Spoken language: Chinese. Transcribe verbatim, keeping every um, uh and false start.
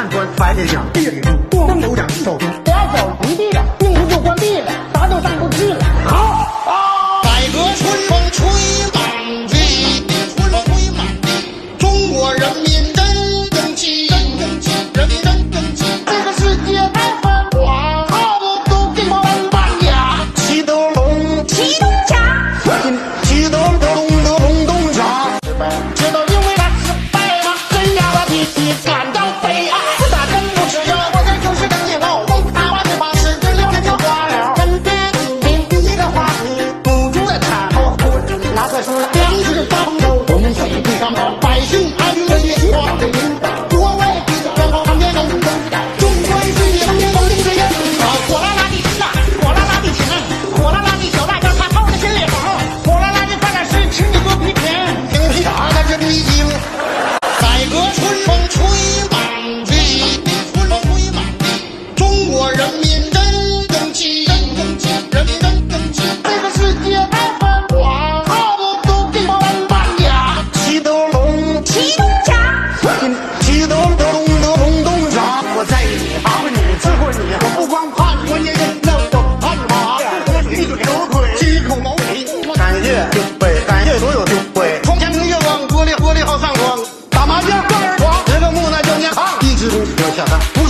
判官白天想夜里住，灯有奖手中， 俩脚离地了，病毒就关闭了，啥就上不去了。 好啊！ 改革春风吹满地，春风吹满地，中国人民真争气，真争气，人民真争气。这个世界太繁华，好不都给我们搬家，齐德龙， 齐东家， 齐德龙的龙东家，知道因为他失败吗？真让我替你感到悲哀。四大真不吃药，我在九十等以后，他把这把十之六天就花了。身边听听一个话题，补助的产后，拿出说粮食大丰收，洪水地上跑，百姓安居乐业，光的领导，国外比然后旁边农耕，中国是你旁边农民之人，火辣辣的吃啊，火辣辣的钱，火辣辣的小辣椒，他泡的心里好，火辣辣的饭点是吃你多皮甜，凭屁啥那是逼精。改革春风吹满地，春风吹满地，中国人民真争气，真争气，人民真争气。这个世界太繁华，好不都给我们搬家，齐德龙， 齐东家， 齐德龙的龙东家。 我在意你，阿问你，智慧你，我不光盼，我也认得我盼马，一嘴流腿，七口毛皮。感谢丁辉，感谢所有丁辉。 床前明月光，玻璃玻璃好上床，打麻将断儿床，这个木乃叫健康，一直都要下蛋。